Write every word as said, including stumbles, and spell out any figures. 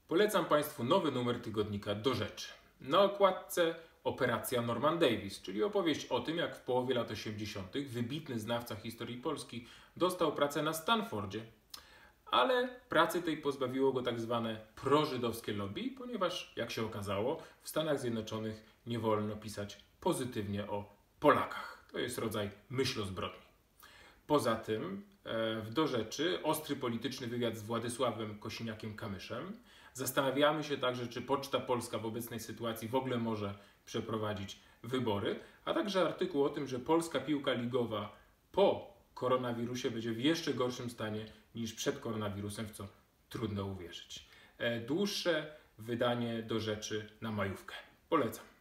Polecam Państwu nowy numer tygodnika Do Rzeczy. Na okładce Operacja Norman Davis, czyli opowieść o tym, jak w połowie lat osiemdziesiątych wybitny znawca historii Polski dostał pracę na Stanfordzie, ale pracy tej pozbawiło go tak zwane prożydowskie lobby, ponieważ, jak się okazało, w Stanach Zjednoczonych nie wolno pisać pozytywnie o Polakach. To jest rodzaj myślozbrodni. Poza tym w Do Rzeczy ostry polityczny wywiad z Władysławem Kosiniakiem-Kamyszem. Zastanawiamy się także, czy Poczta Polska w obecnej sytuacji w ogóle może przeprowadzić wybory, a także artykuł o tym, że polska piłka ligowa po koronawirusie będzie w jeszcze gorszym stanie niż przed koronawirusem, w co trudno uwierzyć. Dłuższe wydanie Do Rzeczy na majówkę. Polecam.